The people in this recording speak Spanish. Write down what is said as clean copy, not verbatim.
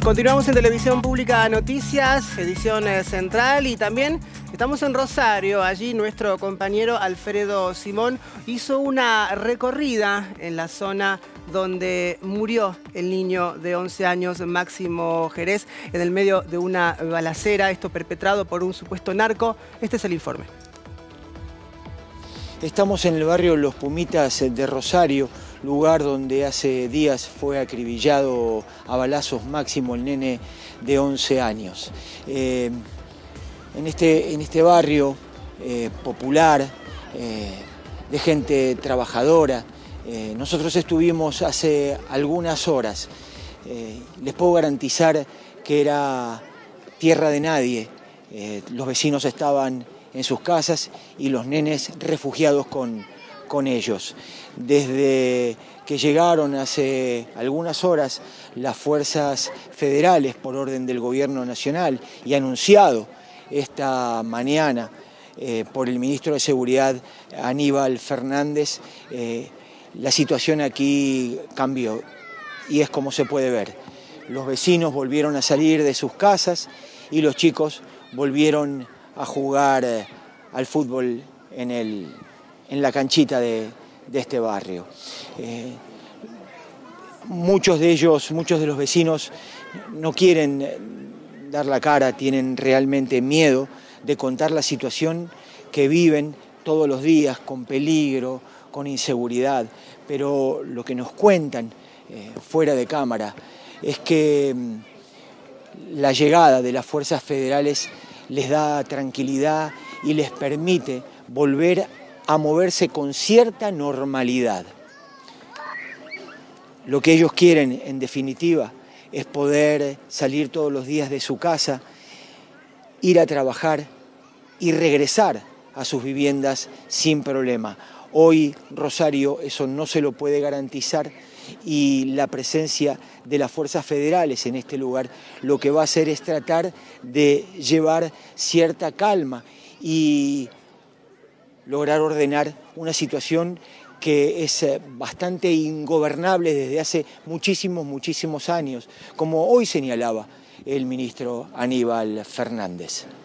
Continuamos en Televisión Pública Noticias, edición central, y también estamos en Rosario. Allí nuestro compañero Alfredo Simón hizo una recorrida en la zona donde murió el niño de 11 años, Máximo Jerez, en el medio de una balacera, esto perpetrado por un supuesto narco. Este es el informe. Estamos en el barrio Los Pumitas de Rosario, lugar donde hace días fue acribillado a balazos Máximo, el nene de 11 años. En este barrio popular, de gente trabajadora, nosotros estuvimos hace algunas horas. Les puedo garantizar que era tierra de nadie. Los vecinos estaban en sus casas y los nenes refugiados con ellos. Desde que llegaron hace algunas horas las fuerzas federales por orden del gobierno nacional y anunciado esta mañana por el ministro de Seguridad Aníbal Fernández, la situación aquí cambió y es como se puede ver. Los vecinos volvieron a salir de sus casas y los chicos volvieron a jugar al fútbol en la canchita de este barrio. Muchos de los vecinos no quieren dar la cara, tienen realmente miedo de contar la situación que viven todos los días, con peligro, con inseguridad, pero lo que nos cuentan fuera de cámara es que la llegada de las fuerzas federales les da tranquilidad y les permite volver a moverse con cierta normalidad. Lo que ellos quieren, en definitiva, es poder salir todos los días de su casa, ir a trabajar y regresar a sus viviendas sin problema. Hoy Rosario eso no se lo puede garantizar y la presencia de las fuerzas federales en este lugar lo que va a hacer es tratar de llevar cierta calma y lograr ordenar una situación que es bastante ingobernable desde hace muchísimos años, como hoy señalaba el ministro Aníbal Fernández.